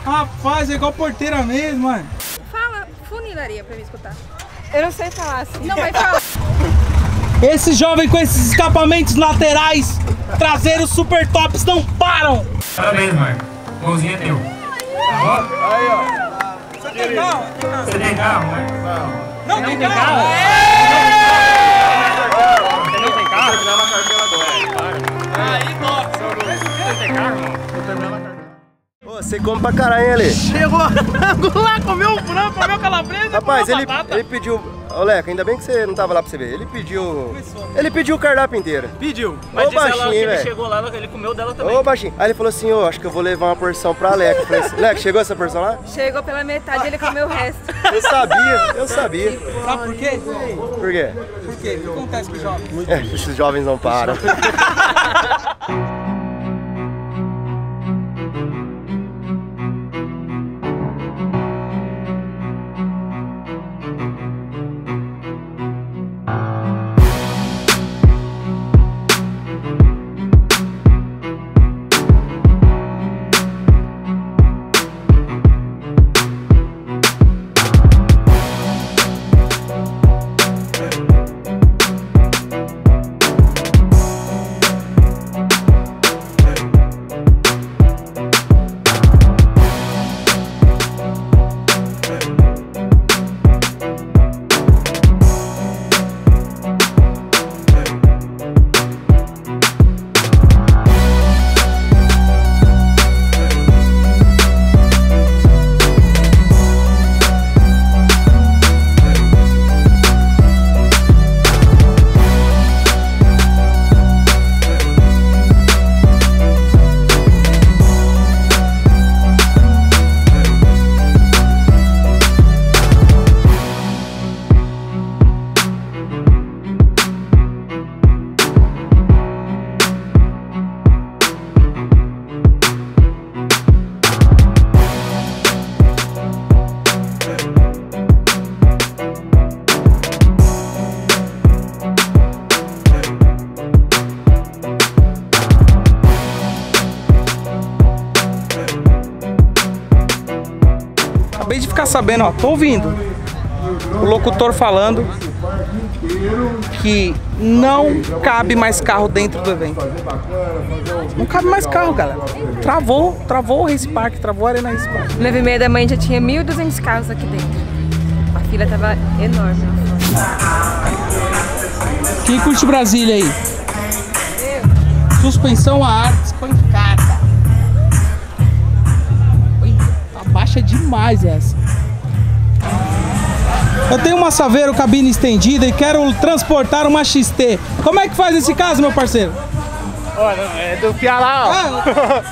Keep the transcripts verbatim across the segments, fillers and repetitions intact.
Rapaz, é igual porteira mesmo, mano. Fala funilaria pra me escutar. Eu não sei falar assim. Não, mas fala. Esse jovem com esses escapamentos laterais, traseiros super tops, não param! Parabéns, Marco. O golzinho é teu. Tá bom? Aí, ó. Você tem carro? Você tem carro, Marco? Não, não tem carro? Você não tem carro? Vou terminar uma carteira agora. Aí, nossa. Você tem carro? Vou terminar uma carteira. Ô, você come pra caralho, Ale. Chegou lá, comeu um frango, comeu calabresa. Rapaz, comeu ele, batata. ele pediu... Ô, Leco, ainda bem que você não tava lá pra você ver. Ele pediu... Ele pediu o cardápio inteiro. Pediu. Ô, baixinho, Ele velho. chegou lá, ele comeu dela também. Ô, baixinho. Aí ele falou assim, ô, acho que eu vou levar uma porção pra Leco. Eu falei assim, Leco, chegou essa porção lá? Chegou pela metade, ele comeu o resto. Eu sabia, eu sabia. Sabe por quê? Por quê? Por quê? O que acontece com os jovens? É, esses jovens não param. Acabei de ficar sabendo, ó, tô ouvindo o locutor falando que não cabe mais carro dentro do evento. Não cabe mais carro, galera. Travou, travou o Race Park, travou a Arena Race Park. nove e meia da manhã já tinha mil e duzentos carros aqui dentro. A fila tava enorme. Quem curte Brasília aí? Suspensão a ar espancada. Oi, tá baixa demais essa. Eu tenho uma Saveiro cabine estendida e quero transportar uma X T. Como é que faz esse caso, meu parceiro? Olha, é do Pialá, ó. Ah,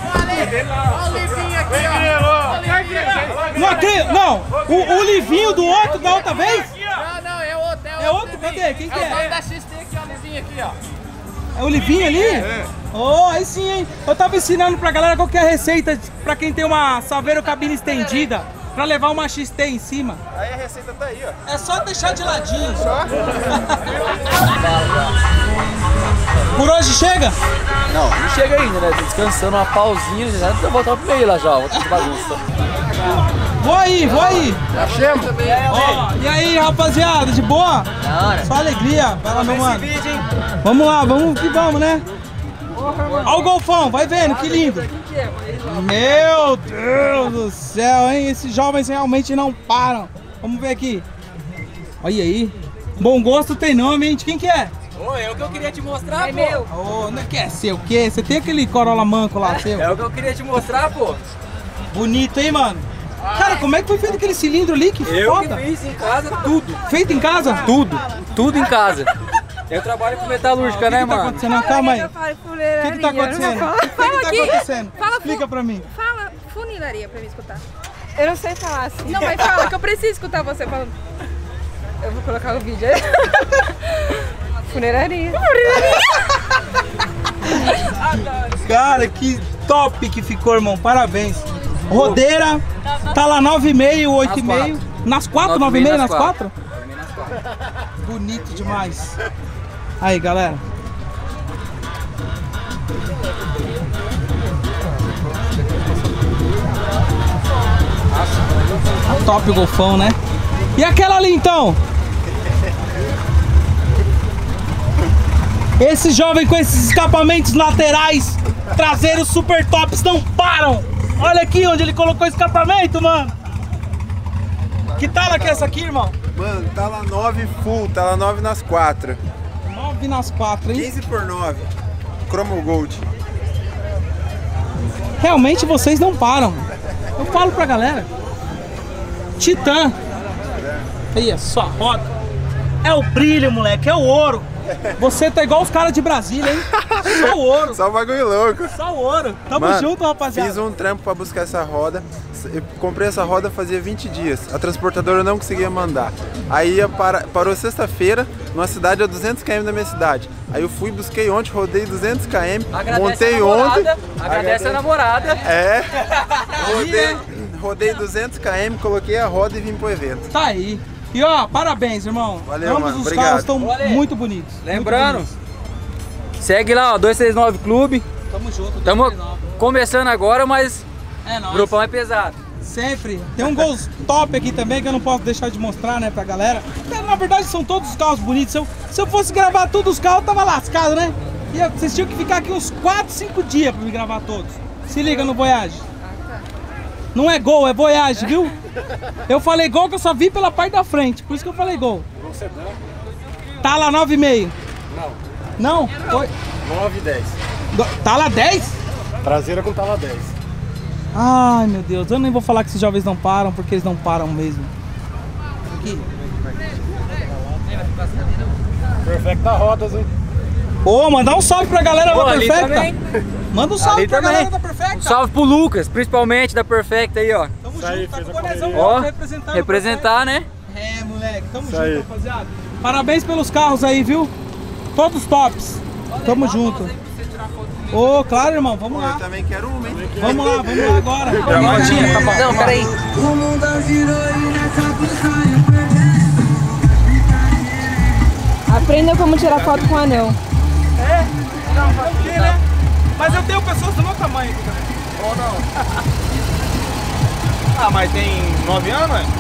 não acredito, não. O, o livinho do outro da outra vez? Não, não, é outro, é outro. É outro? Cadê? Quem que É o nome é? da X T aqui, ó, livinho aqui, ó. É o livinho ali? É. Oh, aí sim, hein? Eu tava ensinando pra galera qual que é a receita pra quem tem uma Saveiro cabine estendida pra levar uma X T em cima. Aí a receita tá aí, ó. É só deixar de ladinho. Só? Por hoje chega? Não, não chega ainda, né? Tô descansando uma pausinha, já tô voltando pro meio lá já, ó, de bagunça. Vou aí, vou aí. Achemos? Ó, e aí, rapaziada, de boa? Só alegria. Vai lá, meu mano. Vamos lá, vamos que vamos, né? Ó o golfão, vai vendo, que lindo. Meu Deus do céu, hein? Esses jovens realmente não param. Vamos ver aqui. Olha aí. Bom gosto tem nome, hein? De quem que é? Ô, é o que eu queria te mostrar, É pô. meu. Ô, não quer ser o quê? Você tem aquele Corolla manco lá, seu? É o que eu queria te mostrar, pô. Bonito, hein, mano? Cara, como é que foi feito aquele cilindro ali? Que Eu foda. que fiz em casa tudo. Feito em casa? Tudo. Tudo em casa. Eu trabalho com metalúrgica, O que né, que tá mano? acontecendo? Não, calma aí. O Fala que que tá acontecendo? O que que Fala tá aqui. acontecendo? Fala, Explica pra mim. Fala funilaria pra me escutar. Eu não sei falar assim. Não, mas fala que eu preciso escutar você falando. Eu vou colocar o vídeo aí. Funeraria. Cara, que top que ficou, irmão. Parabéns. Rodeira, tá lá nove e meia, oito e meia. Nas quatro, nove e meia, nas quatro? Bonito demais. Aí, galera. Top o golfão, né? E aquela ali então? Esse jovem com esses escapamentos laterais traseiros super tops não param. Olha aqui onde ele colocou o escapamento, mano. Que tala que é essa aqui, irmão? Mano, tala nove full, tala nove nas quatro. nove nas quatro, hein? quinze por nove. Chromo Gold. Realmente vocês não param. Eu falo pra galera. Titã. Aí, só roda. É o brilho, moleque, é o ouro. Você tá igual os caras de Brasília, hein? Só o ouro. Só o bagulho louco. Só o ouro. Tamo Mano, junto, rapaziada. Fiz um trampo pra buscar essa roda. Eu comprei essa roda fazia vinte dias. A transportadora não conseguia mandar. Aí ia para, parou sexta-feira, numa cidade a duzentos quilômetros da minha cidade. Aí eu fui, busquei ontem, rodei duzentos quilômetros, montei ontem. Agradece a namorada. É. Rodei, rodei duzentos quilômetros, coloquei a roda e vim pro evento. Tá aí. E ó, parabéns, irmão. Valeu, Ambos mano. os Obrigado. carros estão Valeu. muito bonitos. Lembrando, muito bonitos. segue lá, ó, dois três nove Clube. Tamo junto. Tamo dois três nove. começando agora, mas É o nóis. grupão é pesado. Sempre. Tem um Gol top aqui também que eu não posso deixar de mostrar, né, pra galera. Na verdade, são todos os carros bonitos. Se eu, se eu fosse gravar todos os carros, eu tava lascado, né? E vocês tinham que ficar aqui uns quatro, cinco dias pra me gravar todos. Se liga no Voyage. Não é Gol, é Voyage, viu? Eu falei Gol que eu só vi pela parte da frente. Por isso que eu falei Gol. Tá lá nove e meio. Não. Não? Foi. nove e dez. Tá lá dez? Traseira com tala dez. Ai, meu Deus. Eu nem vou falar que esses jovens não param, porque eles não param mesmo. Aqui. Perfecta rodas, hein? Ô, mandar um salve pra galera Pô, da ali Perfecta. também. Manda um salve Ali pra também. galera da Perfecta. Um salve pro Lucas, principalmente da Perfecta aí, ó. Tamo Isso aí, junto, tá fez com a o bonezão correria. Ó, representando. representar, né? É, moleque, tamo Isso junto, aí. rapaziada. Parabéns pelos carros aí, viu? Todos tops. Tamo junto. Ô, claro, irmão, vamos Pô, eu lá. também quero uma, hein? Vamos lá, vamos lá agora. Gravatinha, tá bom. Não, peraí. Aprenda como tirar foto com anão. É? Não, tranquilo, né? Mas eu tenho pessoas do meu tamanho aqui também. Ou não? Ah, mas tem nove anos, é?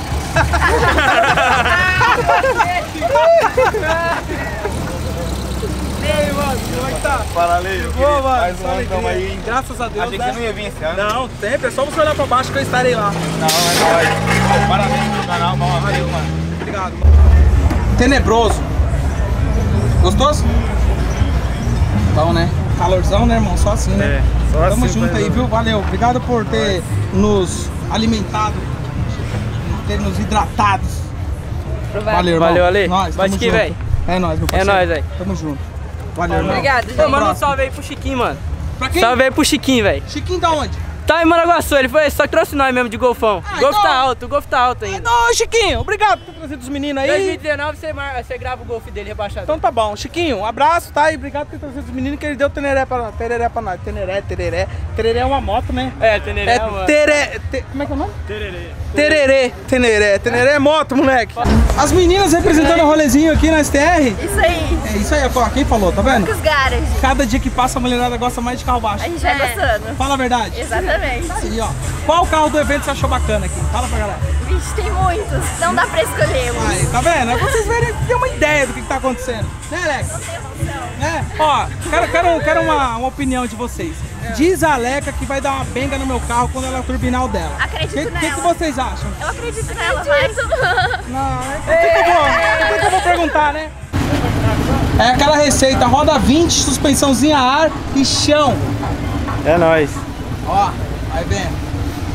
E aí, mano, como é que tá? Fala, Leio. Boa, mano, Mais só um ano, alegria. tamo aí, hein? Graças a Deus, Achei que né? você não ia vir esse ano. Não, sempre, é só você olhar pra baixo que eu estarei lá. Não, é nóis. Pô, parabéns pelo canal, bom, valeu, mano. Obrigado. Tenebroso. Gostoso? Bom, né? Calorzão, né, irmão? Só assim, né? É, só Tamo assim, junto vai, aí, vai. viu? Valeu. Obrigado por ter nos alimentado, ter nos hidratado. Valeu, irmão. Valeu, Ale. Nós, Vai tamo aqui, junto. velho. É nóis, meu É parceiro. nóis, velho. Tamo junto. Valeu, irmão. Obrigado, gente. Ô, manda um salve aí pro Chiquinho, mano. Pra quem? Salve aí pro Chiquinho, velho. Chiquinho da onde? Tá em Maraguaçu, ele foi, só trouxe nós mesmo de golfão. Ah, O golfe então- tá alto, o golfe tá alto ainda. Ô, Chiquinho, obrigado por ter trazido os meninos aí. dois mil e dezenove você, mar... você grava o golfe dele rebaixado. Então tá bom. Chiquinho, um abraço, tá? E obrigado por ter trazido os meninos que ele deu teneré pra, tereré pra nós. Teneré, tereré. Tereré é uma moto, né? É, Teneré, É mano. teré... te- Como é que é o nome? Tererê. Tererê. Teneré. Teneré é moto, moleque. As meninas representando o rolezinho aqui na S T R. Isso aí, É isso aí, ó, quem falou, tá vendo? os garage. Cada dia que passa a mulherada gosta mais de carro baixo. A gente vai gostando. Fala a verdade. Exatamente. Aí, ó. Qual carro do evento você achou bacana aqui? Fala pra galera. Vixe, tem muitos. Não dá pra escolher um. Aí, tá vendo? É pra vocês verem, ter uma ideia do que, que tá acontecendo. Né, Alex? Né? Ó, quero, quero, quero uma, uma opinião de vocês. Diz a Aleca que vai dar uma benga no meu carro quando ela turbinar o dela. Acredito O que, que, nela. que vocês acham? Eu acredito nela, mas... Não, é por que que eu vou, por que que eu vou perguntar, né? É aquela receita, roda vinte, suspensãozinha a ar e chão. É nóis. Ó, vai vendo.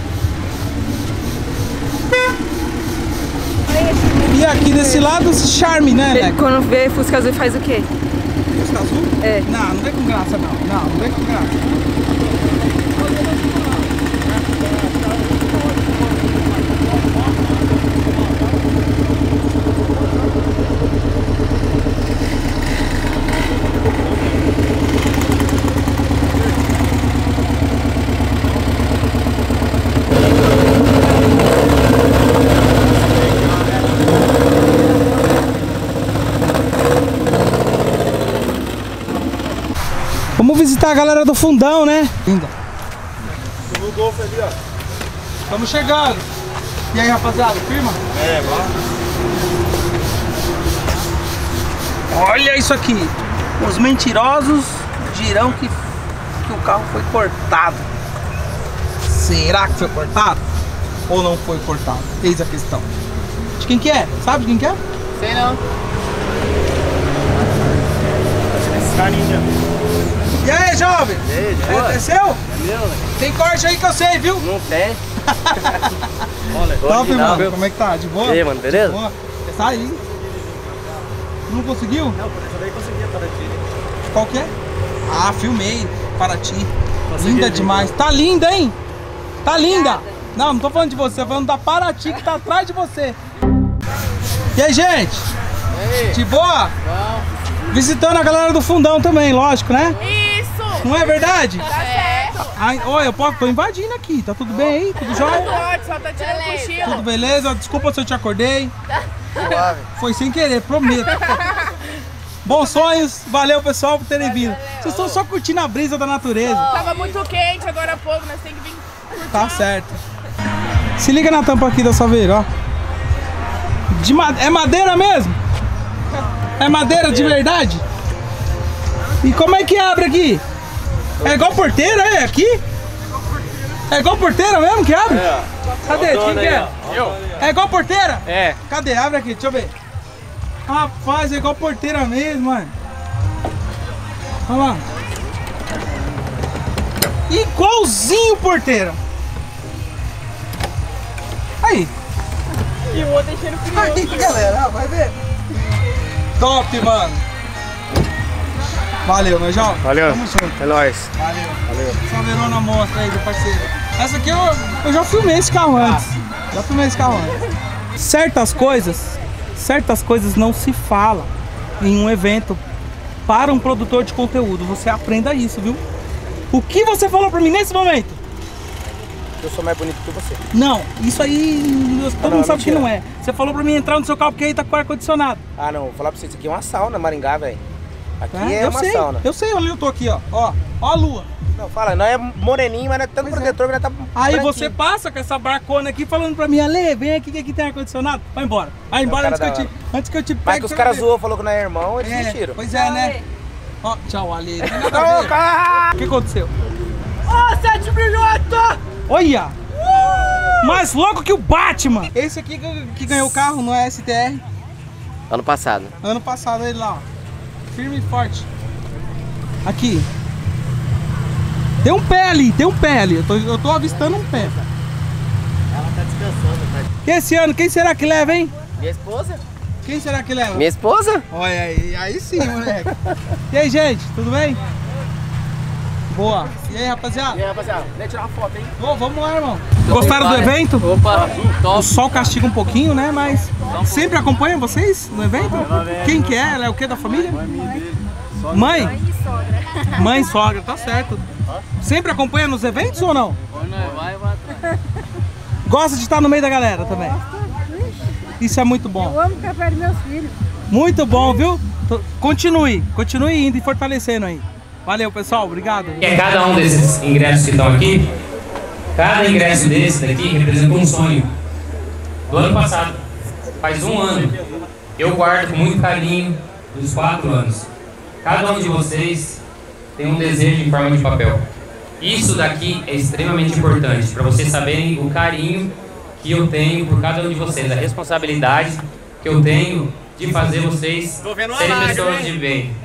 E aqui desse lado, esse charme, né, Ele, Alex? quando vê Fusca Azul, faz o quê? Fusca azul? É. Não, não vem com graça, não. Não, não vem com graça. Vamos visitar a galera do fundão, né? Linda. O Golf ali, ó. Estamos chegando. E aí, rapaziada, firma? É, bora. Olha isso aqui. Os mentirosos dirão que, que o carro foi cortado. Será que foi cortado? Ou não foi cortado? Eis a questão. De quem que é? Sabe de quem que é? Sei não. Esse carinha. E aí, jovem? E aí, de É, boa? é seu? É meu, né? Tem corte aí que eu sei, viu? Não tem. Top, mano. viu? Como é que tá? De boa? E aí, mano, beleza? Boa. Tá aí. Não conseguiu? Não, por isso eu nem conseguia para ti. Qual que é? Ah, filmei. Paraty. Consegui Linda ver, demais. Tá linda, hein? Tá linda. Não, não tô falando de você. Tô falando da Paraty que tá atrás de você. E aí, gente? E aí? De boa? Bom. Visitando a galera do fundão também, lógico, né? Isso! Não é verdade? Tá certo! Ai, olha, eu posso, tô invadindo aqui. Tá tudo bem aí? Tudo jóia? Pode, só tá tirando cochilo. Tudo beleza? Desculpa se eu te acordei. Suave. Foi sem querer, prometo. Bons sonhos. Valeu, pessoal, por terem vindo. Vocês estão só curtindo a brisa da natureza. Tava muito quente agora há pouco, nós temos que vir. Tá certo. Se liga na tampa aqui da Saveiro, ó. De ma é madeira mesmo? É madeira de verdade? E como é que abre aqui? É igual porteira, é? Aqui? É igual porteira mesmo que abre? É. Cadê? Quem que é? Eu? É igual porteira? É. Cadê? Abre aqui, deixa eu ver. Rapaz, é igual porteira mesmo, mano. Olha lá. Igualzinho porteira. Aí. E o outro enchendo frio. Aí, galera, vai ver. Top, mano. Valeu, meu João. Valeu. Tamo junto. É nóis. Valeu. Valeu. Saverona mostra aí do parceiro. Essa aqui eu, eu já filmei esse carro antes. Já filmei esse carro antes. Certas coisas, certas coisas não se fala em um evento para um produtor de conteúdo. Você aprenda isso, viu? O que você falou pra mim nesse momento? Eu sou mais bonito que você. Não, isso aí todo não, mundo sabe mentira. que não é. Você falou pra mim entrar no seu carro porque aí tá com ar-condicionado. Ah, não. Vou falar pra você. Isso aqui é uma sauna, Maringá, velho. Aqui Tá? é eu uma sei, sauna. eu sei onde eu tô aqui, ó. Ó, ó a lua. Não, fala. Nós é moreninho, mas não é tanto Pois é. protetor, mas nós tá Aí branquinho. você passa com essa barcona aqui falando pra mim, Ale, vem aqui que aqui tem ar-condicionado. Vai embora. Vai embora cara antes que, eu da te, antes que eu te pegue. Mas que os pra caras ver. zoou, falou que não é irmão, eles É, mentiram. pois é, né? Ó, tchau, Ale. Não tem nada a ver. Ô, cara! O que aconteceu? Ó, sete milhões! Olha! Mais louco que o Batman! Esse aqui que, que ganhou o carro no S T R. Ano passado. Ano passado ele lá, ó. Firme e forte. Aqui. Tem um pé ali, tem um pé ali. Eu tô, eu tô avistando um pé. Ela tá descansando, velho. E esse ano, quem será que leva, hein? Minha esposa? Quem será que leva? Minha esposa? Olha aí, aí sim, moleque. E aí, gente, tudo bem? Boa. E aí, rapaziada? E aí, rapaziada, vem tirar uma foto, hein? Ô, vamos lá, irmão. Gostaram do evento? Opa, O top. sol castiga um pouquinho, né? Mas sempre acompanha vocês no evento? Quem que é? Ela é o que da família? Mãe? Mãe e sogra, tá certo. Sempre acompanha nos eventos ou não? Vai, vai atrás. Gosta de estar no meio da galera também? Isso é muito bom. Eu amo ficar perto dos meus filhos. Muito bom, viu? Tô- Continue, continue indo e fortalecendo aí. Valeu, pessoal, obrigado. Que é cada um desses ingressos que estão aqui, cada ingresso desse daqui representa um sonho. Do ano passado, faz um ano, eu guardo com muito carinho dos quatro anos. Cada um de vocês tem um desejo em forma de papel. Isso daqui é extremamente importante para vocês saberem o carinho que eu tenho por cada um de vocês, a responsabilidade que eu tenho de fazer vocês serem pessoas de bem.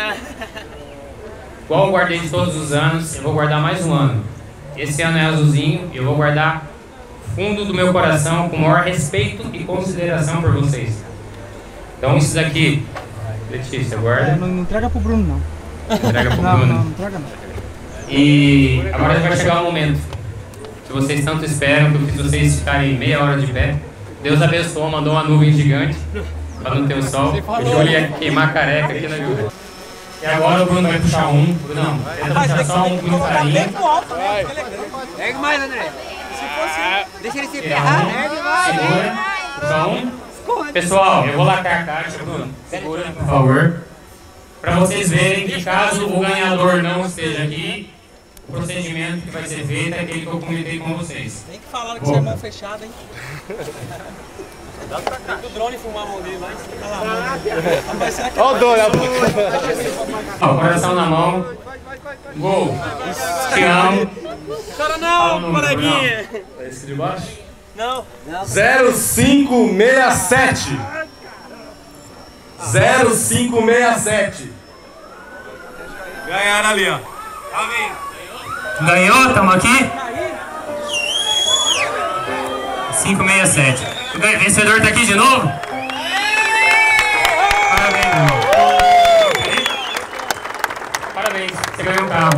Igual eu guardei de todos os anos, eu vou guardar mais um ano. Esse ano é azulzinho e eu vou guardar fundo do meu coração com o maior respeito e consideração por vocês. Então isso daqui, Letícia, É, guarda. não, não entrega pro Bruno, não. Entrega pro Não, Bruno. não, não entrega não. E agora vai chegar o momento que vocês tanto esperam, que eu fiz vocês ficarem meia hora de pé. Deus abençoou, mandou uma nuvem gigante para não ter o sol. O Júlio ia queimar a careca aqui na Júlia. E agora o Bruno vai puxar um. Bruno, tenta puxar só um com muito carinho. Pega mais, André. Deixa ele se ferrar. Segura. Puxa um. Pessoal, eu vou lacar a caixa, Bruno. Segura, por favor. Para vocês verem que caso o ganhador não esteja aqui, o procedimento que vai ser feito é aquele que eu comentei com vocês. Tem que falar com você é mão fechada, hein? Dá pra cá. Tem que o drone filmar a mão dele lá em cima. Olha lá, rapaz, será que... Olha o dono, Ó, coração na mão. Gol. Te amo. Chora não, coleguinha. É esse de baixo? Não. zero cinco seis sete. zero cinco seis sete. Ganharam ali, ó. Amém. Ganhou? Tamo aqui? cinco seis sete. O vencedor tá aqui de novo? Parabéns, irmão. Parabéns, você ganhou um carro.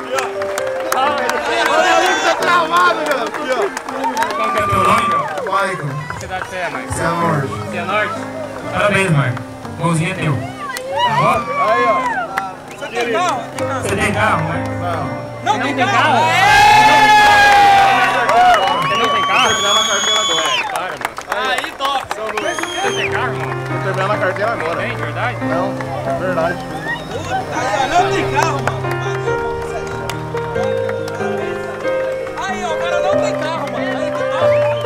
Olha ali que tá travado, meu. Aqui, ó. Qual que é o teu nome, João? Michael. Que cidade você é, Marcos? Cianorte. Cianorte? Parabéns, Marcos. O golzinho é teu. Tá bom? Aí, ó. Você tem carro? Você tem carro, Marcos? Não, Não tem tem carro? carro? Você não tem carro? Terminando a carteira agora. Para, mano. Aí, top. Você tem carro, mano? Tô terminando a carteira agora. Tem, verdade? Não, é verdade. Aí, ó, não tem carro, mano. Aí, ó, o cara não tem carro, mano. Aí, que top.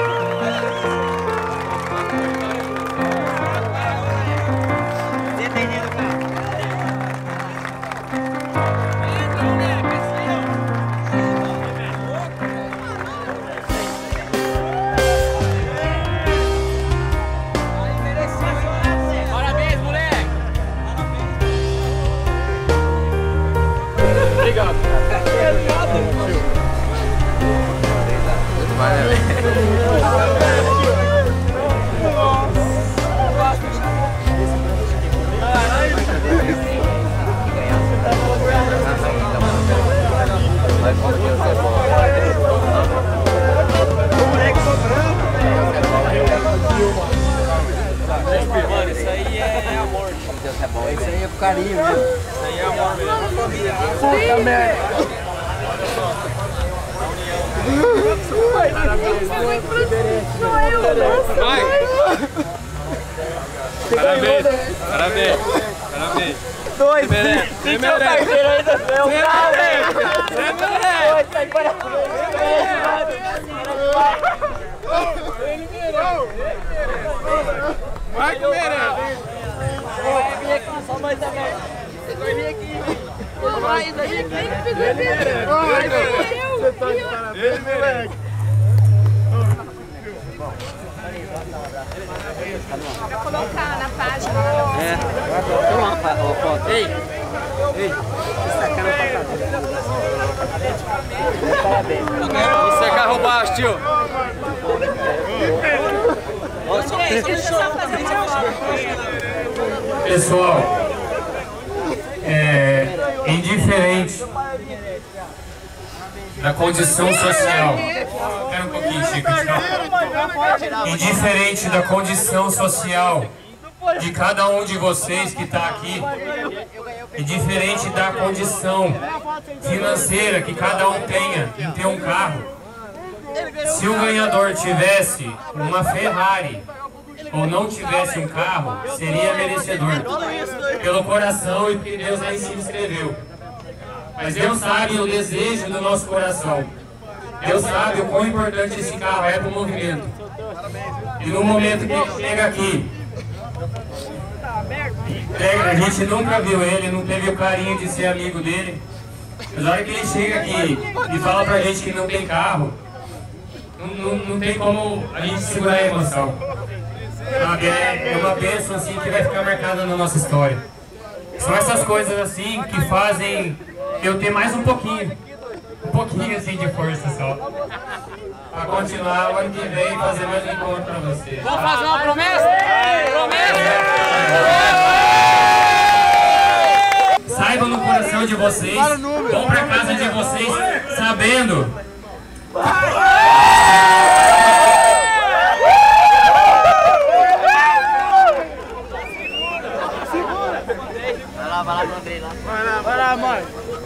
Parabéns, moleque. Mano, isso aí é amor. Isso aí é pro carinho mesmo. Isso aí é amor mesmo. Puta merda. Vai. Parabéns. Parabéns. Parabéns. Dois. Merece. Você merece. Ainda seu cara. Você merece. Sai para Vai que merece. Vai vir aqui, só mais também. Vai vir aqui. Vai, vai vir aqui. Ele merece. Você tá de parabéns. Ele merece. Pra colocar na página. É. Toma uma foto. Ei. Ei. Você sacana pra caramba. Parabéns. Isso é carro baixo, tio. Gente, deixa eu só fazer uma Pessoal, é indiferente da condição social. Espera um pouquinho, Chico. Indiferente da condição social de cada um de vocês que está aqui, indiferente da condição financeira que cada um tenha em ter um carro, se o ganhador tivesse uma Ferrari ou não tivesse um carro, seria merecedor, pelo coração e porque Deus lá em cima escreveu. Mas Deus sabe o desejo do nosso coração. Deus sabe o quão importante esse carro é para o movimento. E no momento que ele chega aqui, a gente nunca viu ele, não teve o carinho de ser amigo dele. Mas na hora que ele chega aqui e fala pra gente que não tem carro, não, não, não tem como a gente segurar a emoção. Sabe? É, é uma bênção assim que vai ficar marcada na nossa história. São essas coisas assim que fazem eu ter mais um pouquinho, um pouquinho assim de força só, pra continuar o ano que vem e fazer mais um encontro pra vocês. Vamos fazer uma promessa? Promessa? Saibam no coração de vocês, vão pra casa de vocês sabendo. Vai lá, vai lá, Andrei lá. Vai lá, vai lá, mãe.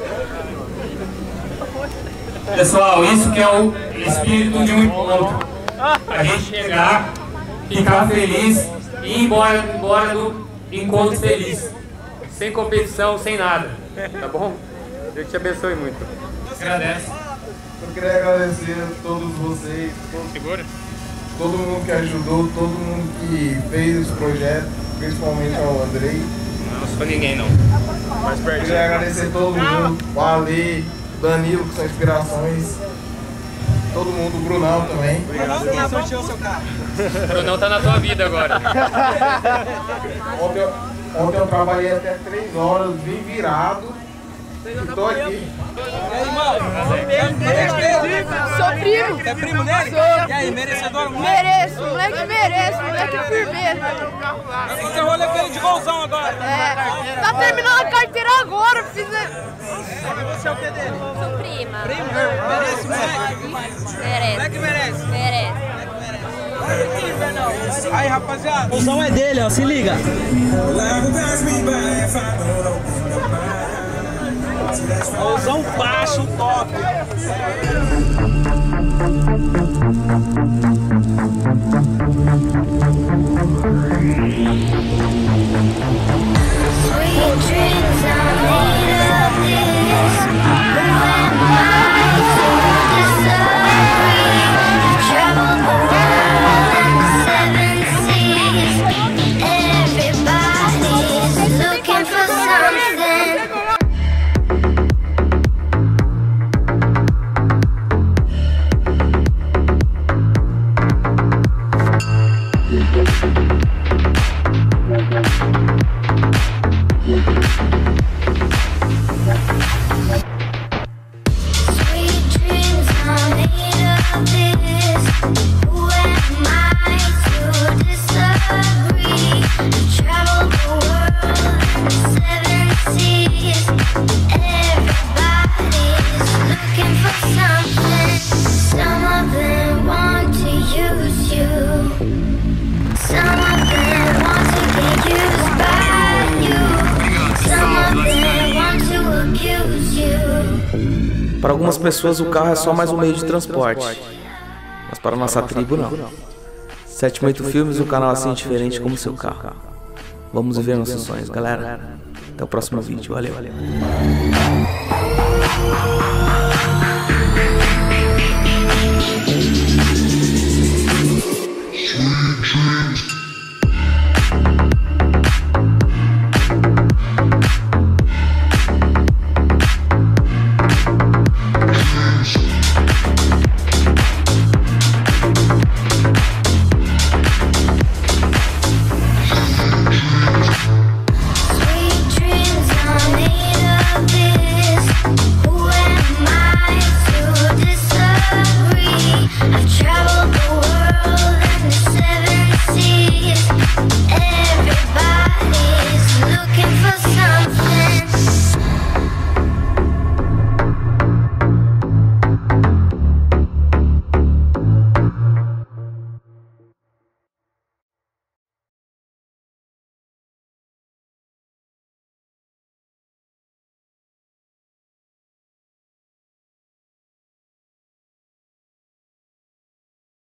Pessoal, isso que é o espírito de um encontro. A gente chegar, ficar feliz e ir embora, embora do encontro feliz. Sem competição, sem nada. Tá bom? Deus te abençoe muito. Agradece. Eu queria agradecer a todos vocês, todo, todo mundo que ajudou, todo mundo que fez esse projeto, principalmente ao Andrei. Não, não sou ninguém não. Mas eu queria agradecer a todo mundo, o Ale, o Danilo, que são inspirações. Todo mundo, o Brunão também. Obrigado. Quem sorteou o seu carro? O Brunão tá na tua vida agora. Ontem eu, ontem eu trabalhei até três horas, vim virado. E tô aqui. E aí, mano? Sou primo. É primo dele? Sou. E aí, merecedor, moleque? Mereço, moleque merece, moleque é firmeza. Vai fazer rolê com ele de golzão agora. É, tá terminando a carteira agora, precisa... Você é o que dele? Sou prima. Primo? Merece, moleque? Merece. Moleque merece? Merece. Aí, rapaziada. O golzão é dele, ó, se liga. Golzão baixo, top. Para algumas pessoas o carro é só mais um meio de transporte, mas para a nossa tribo não. Sétimo Oito Filmes, um canal assim diferente como seu carro. Vamos viver nossos sonhos, galera. Até o próximo vídeo, valeu.